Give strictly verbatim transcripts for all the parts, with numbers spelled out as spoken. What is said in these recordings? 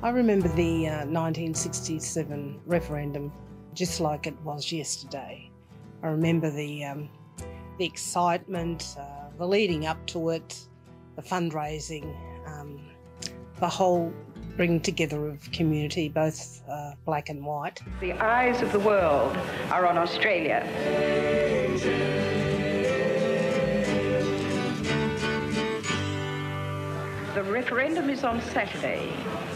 I remember the uh, nineteen sixty-seven referendum just like it was yesterday. I remember the, um, the excitement, uh, the leading up to it, the fundraising, um, the whole bringing together of community, both uh, black and white. The eyes of the world are on Australia. The referendum is on Saturday,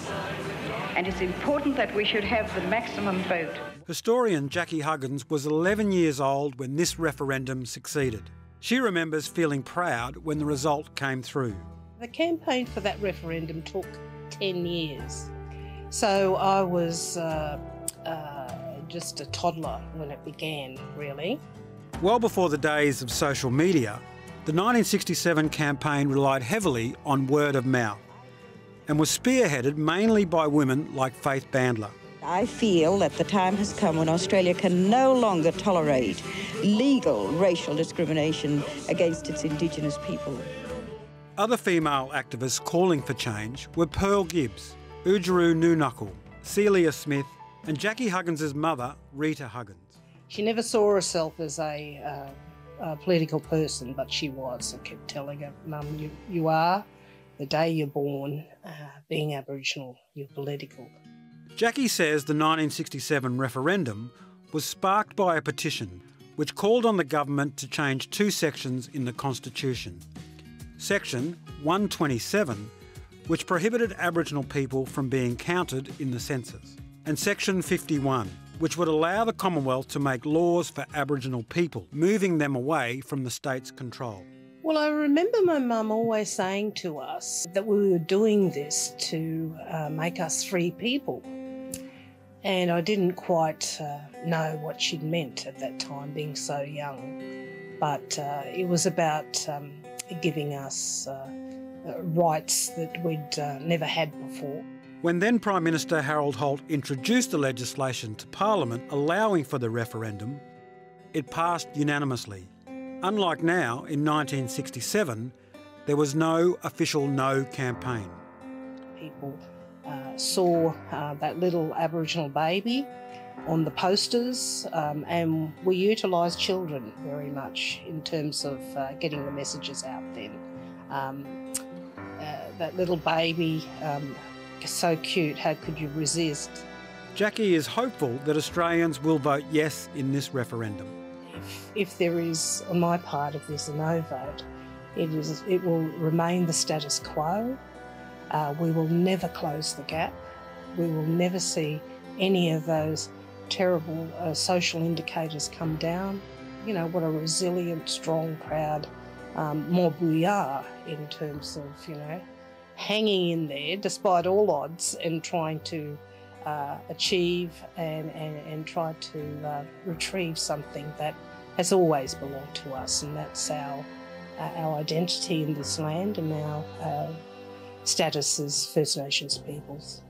and it's important that we should have the maximum vote. Historian Jackie Huggins was eleven years old when this referendum succeeded. She remembers feeling proud when the result came through. The campaign for that referendum took ten years. So I was uh, uh, just a toddler when it began, really. Well before the days of social media, the nineteen sixty-seven campaign relied heavily on word of mouth and was spearheaded mainly by women like Faith Bandler. I feel that the time has come when Australia can no longer tolerate legal racial discrimination against its Indigenous people. Other female activists calling for change were Pearl Gibbs, Oodgeroo Noonuckle, Celia Smith and Jackie Huggins' mother, Rita Huggins. She never saw herself as a, uh, a political person, but she was. I kept telling her, Mum, you, you are. The day you're born, uh, being Aboriginal, you're political. Jackie says the nineteen sixty-seven referendum was sparked by a petition which called on the government to change two sections in the Constitution. Section one twenty-seven, which prohibited Aboriginal people from being counted in the census, and Section fifty-one, which would allow the Commonwealth to make laws for Aboriginal people, moving them away from the state's control. Well, I remember my mum always saying to us that we were doing this to uh, make us free people. And I didn't quite uh, know what she'd meant at that time, being so young. But uh, it was about um, giving us uh, rights that we'd uh, never had before. When then Prime Minister Harold Holt introduced the legislation to Parliament allowing for the referendum, it passed unanimously. Unlike now, in nineteen sixty-seven, there was no official no campaign. People uh, saw uh, that little Aboriginal baby on the posters, um, and we utilised children very much in terms of uh, getting the messages out then. Um, uh, that little baby, um, so cute, how could you resist? Jackie is hopeful that Australians will vote yes in this referendum. If, if there is, on my part, if there's a no vote, it, is, it will remain the status quo. Uh, we will never close the gap. We will never see any of those terrible uh, social indicators come down. You know, what a resilient, strong, proud um, mob we are in terms of, you know, hanging in there despite all odds and trying to uh, achieve and, and, and try to uh, retrieve something that has always belonged to us, and that's our, uh, our identity in this land and our uh, status as First Nations peoples.